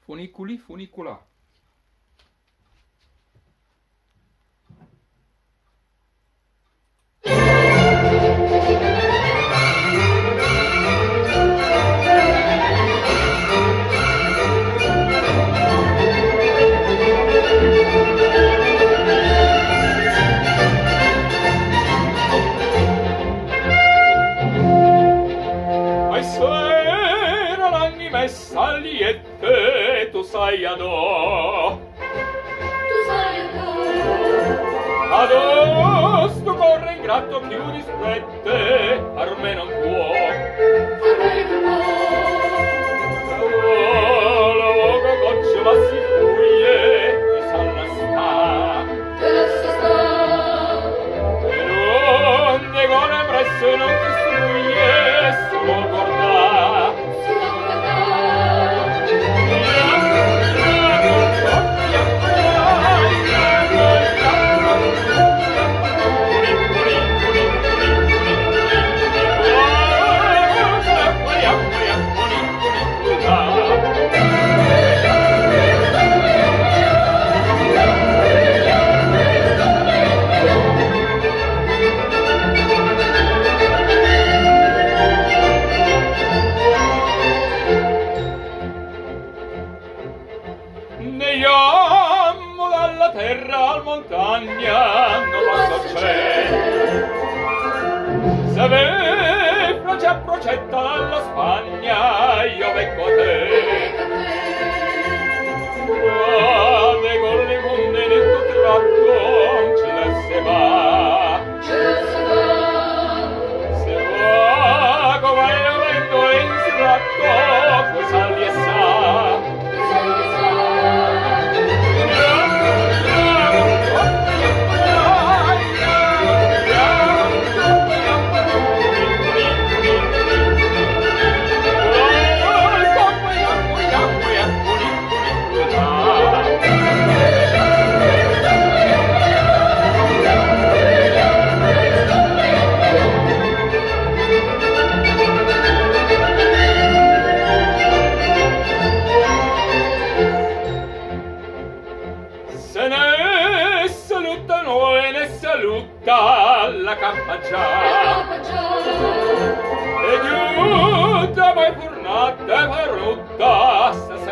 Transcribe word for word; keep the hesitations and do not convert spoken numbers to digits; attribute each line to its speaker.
Speaker 1: Funiculi, funicula.
Speaker 2: Saliette, tu sai adò.
Speaker 3: Tu sai adò.
Speaker 2: Adò, sto corre in gratto più disprette, ar me non può.
Speaker 3: Ar me non può.
Speaker 2: Oh, la voga goccia ma si fuie, ti salla sta.
Speaker 3: Te lascia sta.
Speaker 2: E non de gole presso non ti struie, solo guarda. Andiamo dalla terra al montagna, non lo so c'è. Se ve c'è procetta dalla Spagna, io vengo a te. Guarda con le munde in tutto tratto, ce la se va.
Speaker 3: Ce la se va.
Speaker 2: Se va, come io vengo in sratto, poi salvi e sa. Se ne salutano e ne saluta la campa già. E giù da mai fornata e farutta